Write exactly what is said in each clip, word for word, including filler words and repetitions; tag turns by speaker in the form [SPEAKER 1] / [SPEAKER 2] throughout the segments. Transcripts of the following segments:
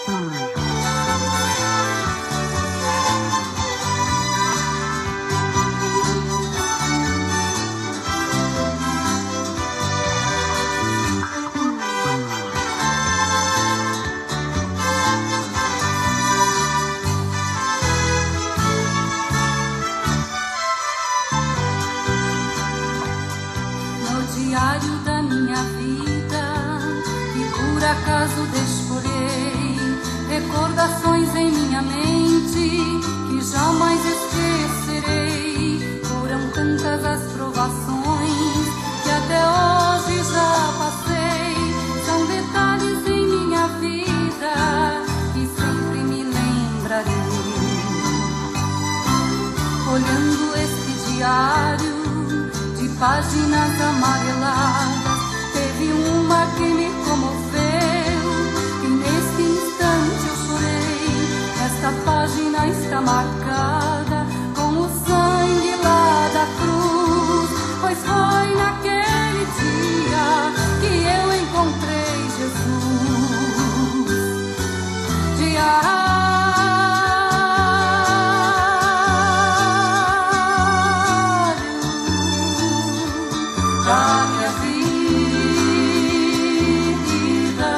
[SPEAKER 1] Diário da minha vida, que por acaso desfolhei, recordações em minha mente que jamais esquecerei. Foram tantas as provações que até hoje já passei. São detalhes em minha vida que sempre me lembrarei. Olhando este diário, páginas amareladas, teve uma que me comoveu e neste instante eu chorei. Esta página está marcada com o sangue lá da cruz, pois foi naquele dia que eu encontrei Jesus. Dia da minha vida,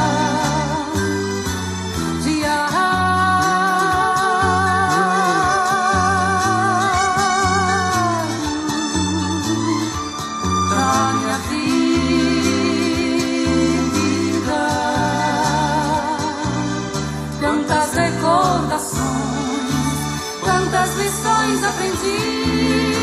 [SPEAKER 1] diário da minha vida. Quantas recordações, quantas lições aprendi.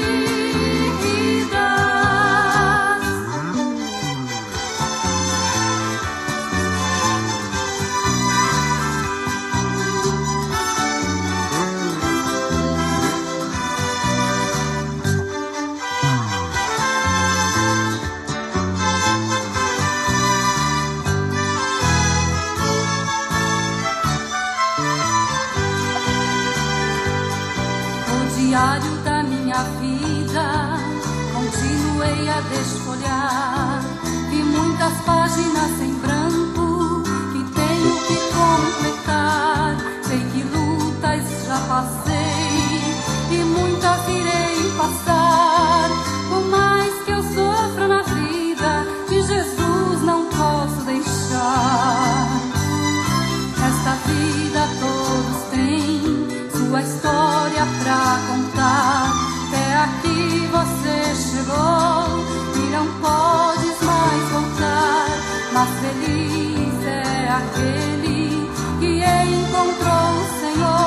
[SPEAKER 1] Diário da minha vida, continuei a desfolhar. Vi muitas páginas em branco que tenho que completar. Sei que lutas já passei e muitas irei passar. Por mais que eu sofra na vida, de Jesus não posso deixar. Esta vida todos têm sua história pra contar. Até aqui você chegou e não podes mais voltar. Mas feliz é aquele que encontrou o Senhor.